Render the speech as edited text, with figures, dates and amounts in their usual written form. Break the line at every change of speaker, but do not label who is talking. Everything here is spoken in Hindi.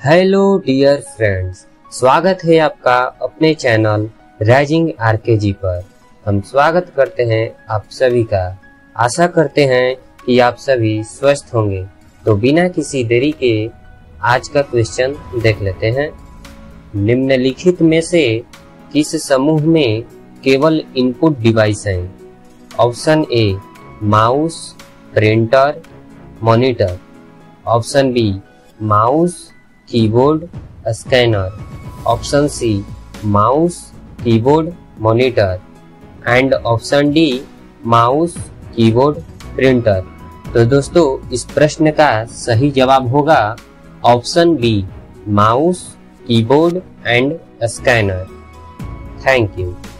हेलो डियर फ्रेंड्स, स्वागत है आपका अपने चैनल राइजिंग आरकेजी पर। हम स्वागत करते हैं आप सभी का। आशा करते हैं कि आप सभी स्वस्थ होंगे। तो बिना किसी देरी के आज का क्वेश्चन देख लेते हैं। निम्नलिखित में से किस समूह में केवल इनपुट डिवाइस हैं? Option A mouse, printer, monitor. Option B mouse, keyboard, scanner. Option C mouse, keyboard, monitor and option D mouse, keyboard, printer. तो दोस्तों इस प्रश्न का सही जवाब होगा option B mouse, keyboard and scanner. Thank you.